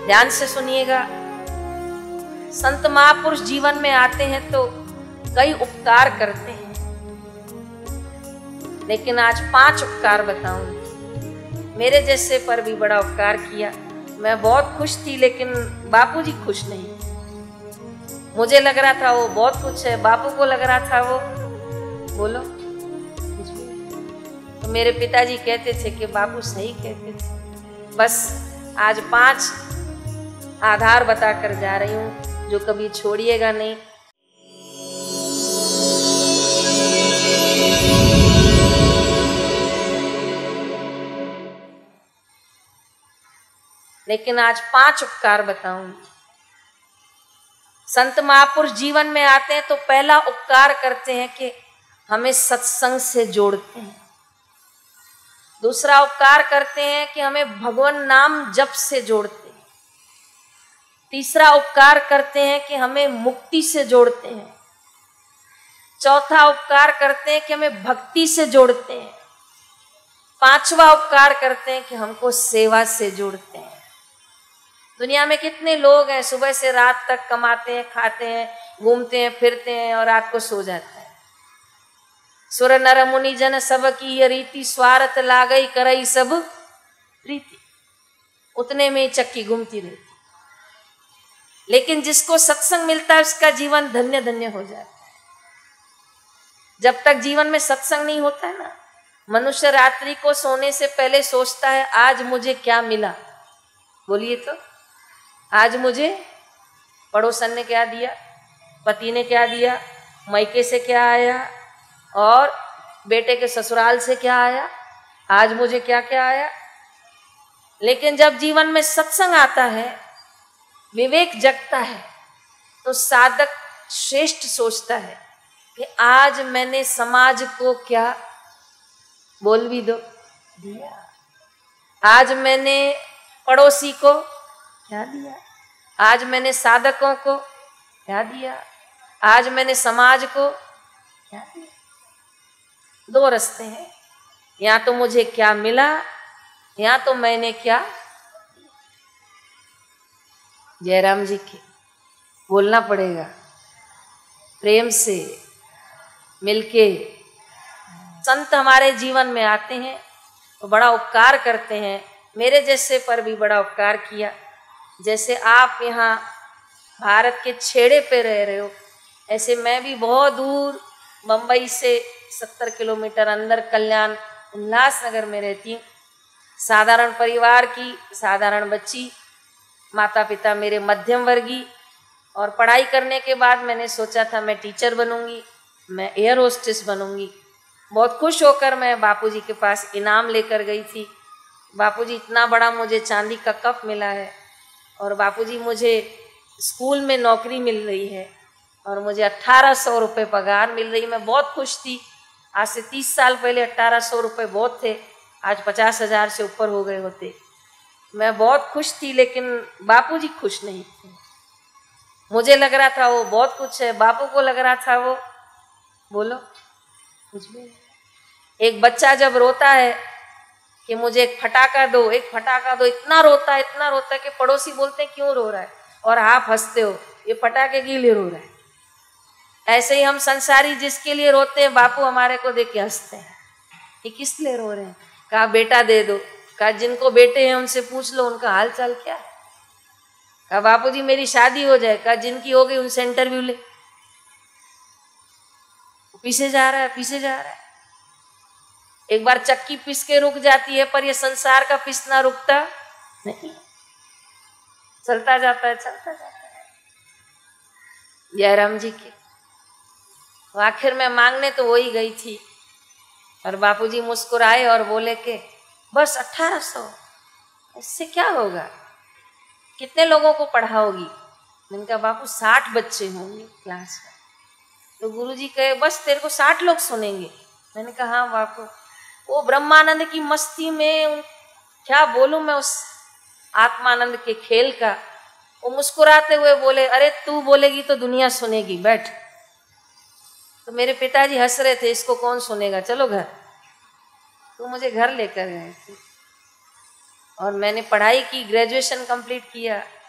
ध्यान से सुनिएगा। संत महापुरुष जीवन में आते हैं तो कई उपकार करते हैं, लेकिन आज 5 उपकार बताऊंगी। मेरे जैसे पर भी बड़ा उपकार किया। मैं बहुत खुश थी, लेकिन बापूजी खुश नहीं। मुझे लग रहा था वो बहुत कुछ है, बापू को लग रहा था वो बोलो कुछ भी। तो मेरे पिताजी कहते थे कि बापू सही कहते थे। बस आज 5 आधार बताकर जा रही हूँ, जो कभी छोड़िएगा नहीं। लेकिन आज 5 उपकार बताऊंगी। संत महापुरुष जीवन में आते हैं तो पहला उपकार करते हैं कि हमें सत्संग से जोड़ते हैं। दूसरा उपकार करते हैं कि हमें भगवान नाम जप से जोड़ते हैं। तीसरा उपकार करते हैं कि हमें मुक्ति से जोड़ते हैं। चौथा उपकार करते हैं कि हमें भक्ति से जोड़ते हैं। 5वां उपकार करते हैं कि हमको सेवा से जोड़ते हैं। दुनिया में कितने लोग हैं, सुबह से रात तक कमाते हैं, खाते हैं, घूमते हैं, फिरते हैं और रात को सो जाते हैं। सुर नर मुनि जन सब की ये रीति, स्वार्थ लागई करई सब प्रीति। उतने में ही चक्की घूमती रहती। लेकिन जिसको सत्संग मिलता है उसका जीवन धन्य धन्य हो जाता है। जब तक जीवन में सत्संग नहीं होता है ना, मनुष्य रात्रि को सोने से पहले सोचता है आज मुझे क्या मिला। बोलिए तो, आज मुझे पड़ोसन ने क्या दिया, पति ने क्या दिया, मायके से क्या आया और बेटे के ससुराल से क्या आया, आज मुझे क्या क्या आया। लेकिन जब जीवन में सत्संग आता है, विवेक जगता है, तो साधक श्रेष्ठ सोचता है कि आज मैंने समाज को क्या, बोल भी दो, दिया। आज मैंने पड़ोसी को क्या दिया, आज मैंने साधकों को क्या दिया, आज मैंने समाज को क्या दिया। 2 रास्ते हैं, या तो मुझे क्या मिला या तो मैंने क्या। जयराम जी के बोलना पड़ेगा प्रेम से मिलके। संत हमारे जीवन में आते हैं तो बड़ा उपकार करते हैं। मेरे जैसे पर भी बड़ा उपकार किया। जैसे आप यहाँ भारत के छेड़े पे रह रहे हो, ऐसे मैं भी बहुत दूर बम्बई से 70 किलोमीटर अंदर कल्याण उल्लासनगर में रहती हूँ। साधारण परिवार की साधारण बच्ची, माता पिता मेरे मध्यम वर्गीय। और पढ़ाई करने के बाद मैंने सोचा था मैं टीचर बनूंगी, मैं एयर होस्टेस बनूंगी। बहुत खुश होकर मैं बापूजी के पास इनाम लेकर गई थी। बापूजी इतना बड़ा मुझे चांदी का कप मिला है और बापूजी मुझे स्कूल में नौकरी मिल रही है और मुझे 1800 रुपये पगार मिल रही है। मैं बहुत खुश थी। आज से 30 साल पहले 1800 रुपये बहुत थे, आज 50,000 से ऊपर हो गए होते। मैं बहुत खुश थी, लेकिन बापूजी खुश नहीं थे। मुझे लग रहा था वो बहुत कुछ है, बापू को लग रहा था वो बोलो कुछ भी। एक बच्चा जब रोता है कि मुझे एक फटाका दो, एक फटाका दो, इतना रोता है कि पड़ोसी बोलते हैं क्यों रो रहा है, और आप हंसते हो, ये फटाके के लिए रो रहा है। ऐसे ही हम संसारी जिसके लिए रोते हैं, बापू हमारे को देख के हंसते हैं, ये किस लिए रो रहे हैं। कहा बेटा दे दो, कहा जिनको बेटे हैं उनसे पूछ लो उनका हाल चाल क्या है। कहा बापूजी मेरी शादी हो जाए, कहा जिनकी हो गई उनसे इंटरव्यू ले। पीछे जा रहा है, पीछे जा रहा है। एक बार चक्की पिस के रुक जाती है, पर ये संसार का पिसना रुकता नहीं, चलता जाता है, चलता जाता है। जयराम जी के तो आखिर में मांगने तो वही गई थी, और बापूजी मुस्कुराए और बोले कि बस 1800, इससे क्या होगा, कितने लोगों को पढ़ाओगी। मैंने कहा बापू 60 बच्चे होंगे क्लास में। तो गुरुजी कहे बस तेरे को 60 लोग सुनेंगे। मैंने कहा हाँ बापू। वो ब्रह्मानंद की मस्ती में क्या बोलूं मैं उस आत्मानंद के खेल का। वो मुस्कुराते हुए बोले अरे तू बोलेगी तो दुनिया सुनेगी, बैठ। तो मेरे पिताजी हंस रहे थे, इसको कौन सुनेगा, चलो घर। तो मुझे घर लेकर गए थे और मैंने पढ़ाई की, ग्रेजुएशन कंप्लीट किया।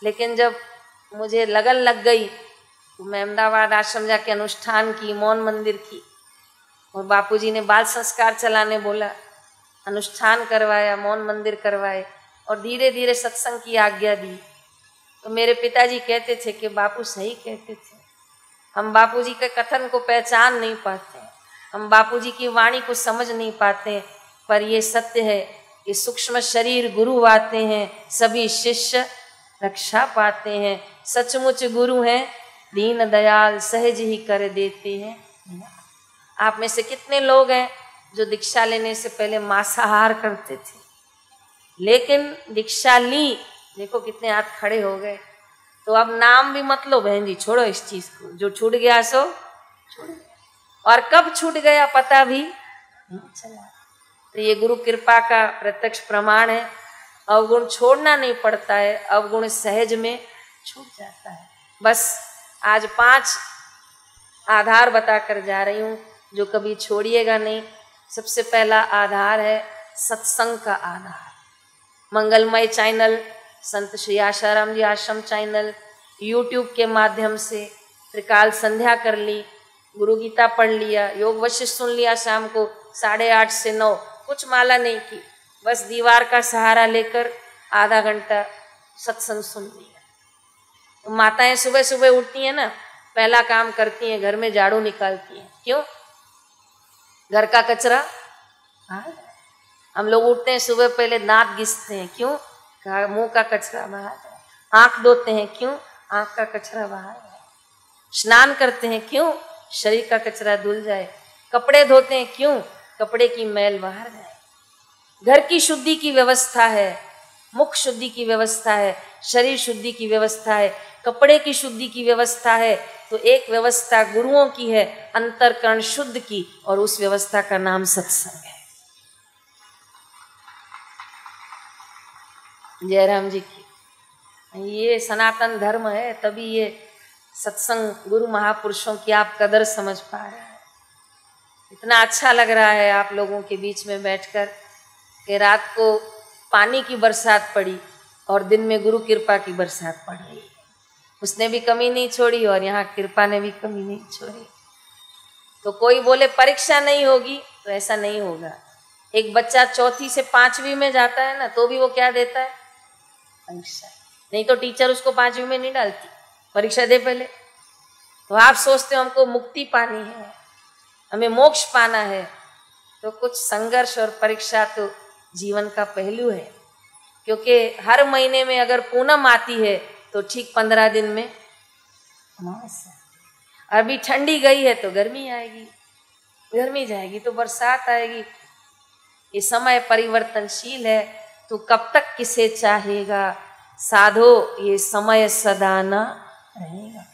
लेकिन जब मुझे लगन लग गई तो मैं अहमदाबाद आश्रम जाके अनुष्ठान की, मौन मंदिर की, और बापूजी ने बाल संस्कार चलाने बोला, अनुष्ठान करवाया, मौन मंदिर करवाए, और धीरे धीरे सत्संग की आज्ञा दी। तो मेरे पिताजी कहते थे कि बापू सही कहते थे, हम बापूजी के कथन को पहचान नहीं पाते, हम बापूजी की वाणी को समझ नहीं पाते, पर ये सत्य है कि सूक्ष्म शरीर गुरु आते हैं, सभी शिष्य रक्षा पाते हैं, सचमुच गुरु हैं दीन दयाल, सहज ही कर देते हैं। आप में से कितने लोग हैं जो दीक्षा लेने से पहले मांसाहार करते थे, लेकिन दीक्षा ली, देखो कितने हाथ खड़े हो गए। तो अब नाम भी मत लो बहन जी, छोड़ो इस चीज को, जो छूट गया सो छूट गया, और कब छूट गया पता भी नहीं चला। तो ये गुरु कृपा का प्रत्यक्ष प्रमाण है। अवगुण छोड़ना नहीं पड़ता है, अवगुण सहज में छूट जाता है। बस आज 5 आधार बताकर जा रही हूँ जो कभी छोड़िएगा नहीं। सबसे पहला आधार है सत्संग का आधार। मंगलमय चैनल, संत श्री आशाराम जी आश्रम चैनल, यूट्यूब के माध्यम से त्रिकाल संध्या कर ली, गुरु गीता पढ़ लिया, योग वशिष्ठ सुन लिया, शाम को 8:30 से 9, कुछ माला नहीं की, बस दीवार का सहारा लेकर आधा घंटा सत्संग सुन लिया। तो माताएं सुबह सुबह उठती हैं ना, पहला काम करती हैं घर में झाड़ू निकालती हैं। क्यों? घर का कचरा। हम लोग उठते हैं सुबह पहले दांत घिसते हैं। क्यों? मुंह का कचरा बाहर है। आंख धोते हैं। क्यों? आंख का कचरा बाहर है। स्नान करते हैं। क्यों? शरीर का कचरा धुल जाए। कपड़े धोते हैं। क्यों? कपड़े की मैल बाहर जाए। घर की शुद्धि की व्यवस्था है, मुख शुद्धि की व्यवस्था है, शरीर शुद्धि की व्यवस्था है, कपड़े की शुद्धि की व्यवस्था है। तो एक व्यवस्था गुरुओं की है, अंतरकरण शुद्ध की, और उस व्यवस्था का नाम सत्संग है। जयराम जी की ये सनातन धर्म है, तभी ये सत्संग गुरु महापुरुषों की आप कदर समझ पा रहे हैं। इतना अच्छा लग रहा है आप लोगों के बीच में बैठकर कि रात को पानी की बरसात पड़ी और दिन में गुरु कृपा की बरसात पड़ रही है। उसने भी कमी नहीं छोड़ी और यहाँ कृपा ने भी कमी नहीं छोड़ी। तो कोई बोले परीक्षा नहीं होगी, तो ऐसा नहीं होगा। एक बच्चा 4वीं से 5वीं में जाता है ना, तो भी वो क्या देता है? परीक्षा। नहीं तो टीचर उसको 5वीं में नहीं डालती, परीक्षा दे पहले। तो आप सोचते हो हमको मुक्ति पानी है, हमें मोक्ष पाना है, तो कुछ संघर्ष और परीक्षा तो जीवन का पहलू है। क्योंकि हर महीने में अगर पूनम आती है तो ठीक 15 दिन में अमावस्या। अभी ठंडी गई है तो गर्मी आएगी, गर्मी जाएगी तो बरसात आएगी। ये समय परिवर्तनशील है, तो कब तक किसे चाहेगा? साधो ये समय सदा न रहेगा।